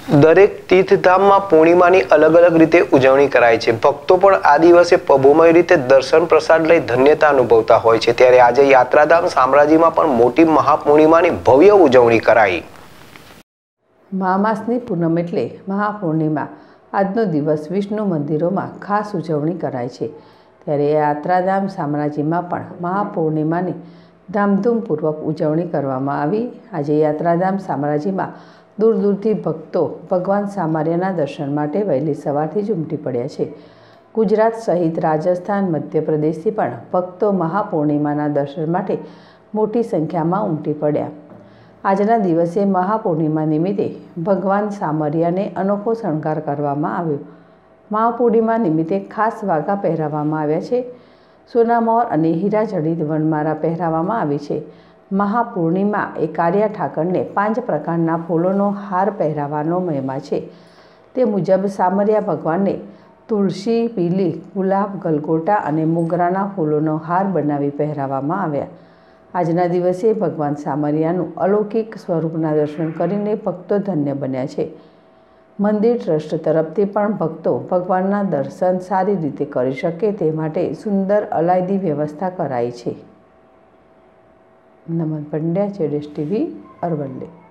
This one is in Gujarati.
દરેક તીર્થધામમાં પૂર્ણિમાની અલગ અલગ રીતે ઉજવણી કરાય છે। ભક્તો પણ આ દિવસે પ્રભુમય રીતે દર્શન પ્રસાદ લઈ ધન્યતા અનુભવતા હોય છે। ત્યારે આજે યાત્રાધામ શામળાજીમાં પણ મોટી મહાપૂર્ણિમાની ભવ્ય ઉજવણી કરાઈ। મહા માસની પૂનમ એટલે મહાપૂર્ણિમા। આજનો દિવસ વિષ્ણુ મંદિરોમાં ખાસ ઉજવણી કરાય છે। ત્યારે યાત્રાધામ શામળાજીમાં પણ મહાપૂર્ણિમાની ધામધૂમપૂર્વક ઉજવણી કરવામાં આવી। આજે યાત્રાધામ શામળાજીમાં દૂર દૂરથી ભક્તો ભગવાન શામળિયાના દર્શન માટે વહેલી સવારથી જ ઉમટી પડ્યા છે। ગુજરાત સહિત રાજસ્થાન, મધ્યપ્રદેશથી પણ ભક્તો મહાપૂર્ણિમાના દર્શન માટે મોટી સંખ્યામાં ઉમટી પડ્યા। આજના દિવસે મહાપૂર્ણિમા નિમિત્તે ભગવાન શામળિયાને અનોખો શણગાર કરવામાં આવ્યો। મહાપૂર્ણિમા નિમિત્તે ખાસ વાઘા પહેરાવવામાં આવ્યા છે। સોનામહોર અને હીરાજડિત વનમાળા પહેરાવવામાં આવી છે। મહાપૂર્ણિમા એ કાળિયા ઠાકરને 5 પ્રકારના ફૂલોનો હાર પહેરાવવાનો મહિમા છે। તે મુજબ શામળિયા ભગવાનને તુલસી, પીલી, ગુલાબ, ગલગોટા અને મોગરાના ફૂલોનો હાર બનાવી પહેરાવવામાં આવ્યા। આજના દિવસે ભગવાન શામળિયાનું અલૌકિક સ્વરૂપના દર્શન કરીને ભક્તો ધન્ય બન્યા છે। મંદિર ટ્રસ્ટ તરફથી પણ ભક્તો ભગવાનના દર્શન સારી રીતે કરી શકે તે માટે સુંદર અલાયદી વ્યવસ્થા કરાઈ છે। નમન પંડ્યા, જેડેશ ટીવી, અરવલ્લી।